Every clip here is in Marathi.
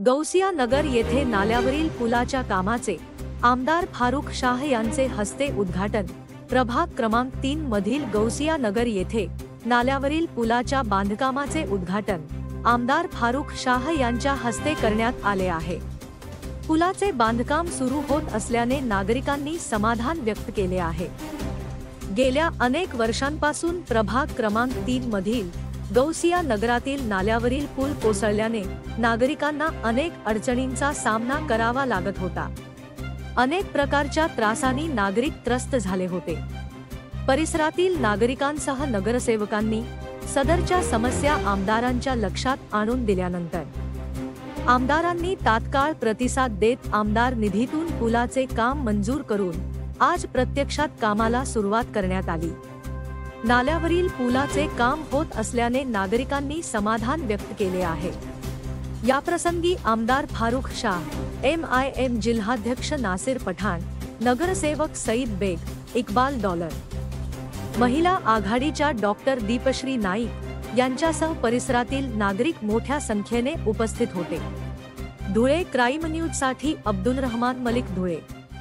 गौसिया नगर येथे नाल्यावरील पुलाच्या कामाचे आमदार फारुख शाह यांचे हस्ते उद्घाटन। प्रभाग क्रमांक 3 मधील गौसिया नगर येथे नाल्यावरील पुलाच्या बांधकामाचे उद्घाटन आमदार फारुख शाह यांच्या हस्ते करण्यात आले आहे। पुलाचे बांधकाम सुरू होत असल्याने नागरिकांनी समाधान व्यक्त केले आहे। गेल्या अनेक वर्षांपासून प्रभाग क्रमांक 3 मधील गौसिया नगरातील नाल्यावरील पूल कोसळल्याने नागरिकांना अनेक अडचणींचा सामना करावा लागत होता। अनेक प्रकारच्या त्रासांनी नागरिक त्रस्त झाले होते। परिसरातील नागरिकांसह नगरसेवकांनी सदरच्या समस्या आमदारांच्या लक्षात आणून दिल्यानंतर आमदारांनी तात्काळ प्रतिसाद देत आमदार निधीतून पुलाचे काम मंजूर करून आज प्रत्यक्षात कामाला सुरुवात करण्यात आली। नाल्यावरील पुलाचे काम होत असल्याने नागरिकांनी समाधान व्यक्त केले आहे। याप्रसंगी आमदार फारुख शाह, MIM जिल्हाध्यक्ष नासिर पठाण, नगरसेवक सईद बेग, इक्बाल डॉलर, महिला आघाडीच्या डॉक्टर दीपश्री नाईक यांच्यासह परिसरातील नागरिक मोठ्या संख्येने उपस्थित होते। धुळे क्राईम न्यूज साठी अब्दुल रहमान मलिक, धुळे।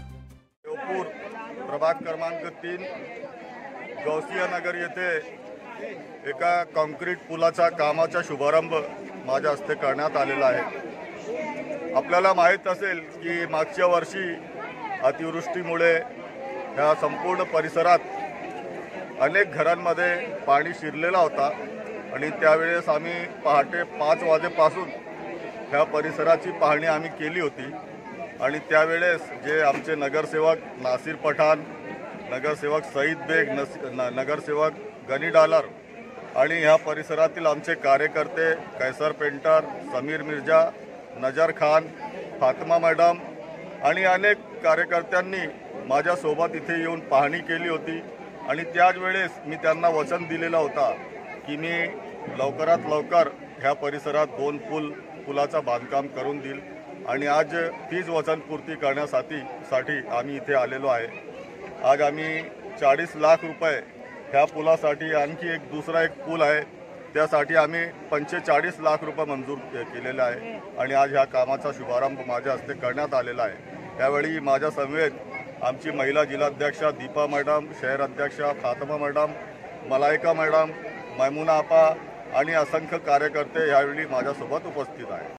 प्रभाग क्रमांक 3 गौसिया नगर येथे एका कॉन्क्रीट पुलाचा कामाचा शुभारंभ माझ्या हस्ते करण्यात आलेला आहे। आपल्याला माहीत असेल की मागच्या वर्षी अतिवृष्टीमुळे या संपूर्ण परिसरात अनेक घरांमध्ये पाणी शिरलेला होता आणि त्यावेळेस आम्ही पहाटे 5 वाजेपासून ह्या परिसराची पाहणी आम्ही केली होती आणि त्यावेळेस जे आमचे नगरसेवक नासिर पठाण, नगरसेवक सईद बेग, नगरसेवक गनी डालर आणि ह्या परिसरातील आमचे कार्यकर्ते कैसर पेंटर, समीर मिर्जा, नजर खान, फातिमा मॅडम आणि अनेक कार्यकर्त्यांनी माझ्यासोबत इथे येऊन पाहणी केली होती आणि त्याच वेळेस मी त्यांना वचन दिलेला होता की मी लवकरात लवकर ह्या परिसरात 2 पुलाचा बांधकाम करून देईल आणि आज तीच वचनपूर्ती करण्यासाठी आम्ही इथे आलेलो आहे। आज आम्ही 40 लाख रुपये ह्या पुलासाठी, आणखी दुसरा एक पूल आहे त्यासाठी आम्ही 45 लाख रुपये मंजूर केलेले आहे आणि आज ह्या कामाचा शुभारंभ माझ्या हस्ते करण्यात आलेला आहे। त्यावेळी माझ्या समवेत आमची महिला जिल्हाध्यक्षा दीपा मॅडम, शहर अध्यक्षा फातिमा मॅडम, मलायका मॅडम, मैमुना आपा आणि असंख्य कार्यकर्ते यावेळी माझ्यासोबत उपस्थित आहेत।